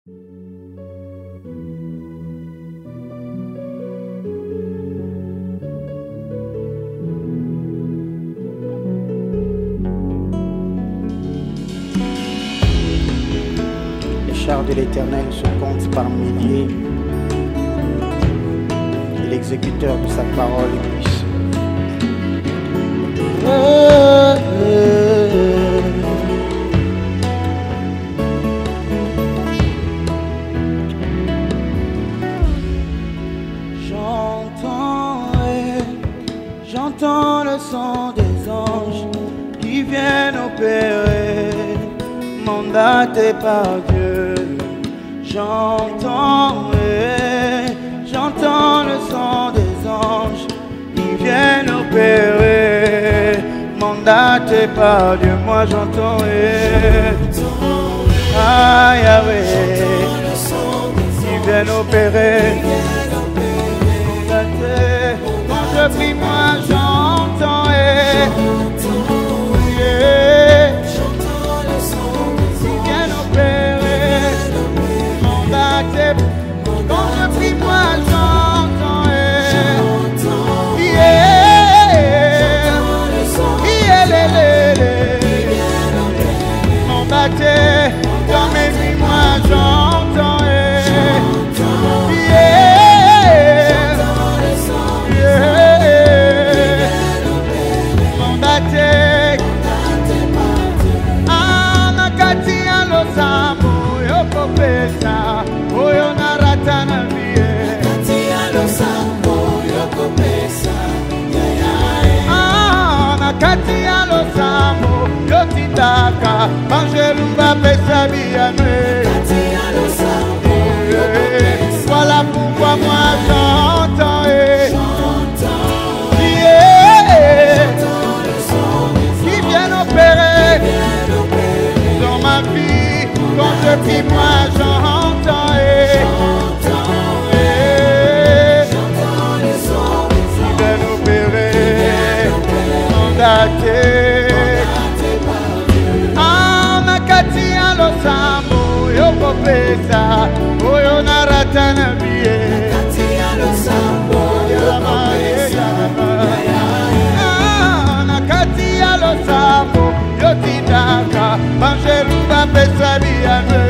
Les chars de l'Éternel se comptent par milliers, et l'exécuteur de sa parole puisse. J'entends le son des anges qui viennent opérer, mandatés par Dieu. J'entends le son des anges qui viennent opérer, mandatés par Dieu. Moi j'entends ah Yahweh, qui viennent opérer. Quand je prie, moi j'entends j'entends le son qui viennent opérer, mandatés. Quand je prie, moi j'entends mandatés. Dans mes nuits, moi j'entends voilà pourquoi moi j'entends qui viennent opérer dans ma vie. Quand je prie, moi j'entends qui viennent opérer, mandatés. Pesa, oyo narata na biye. Nakati ya losambo, yotindaka, banjeruba pesa biyame.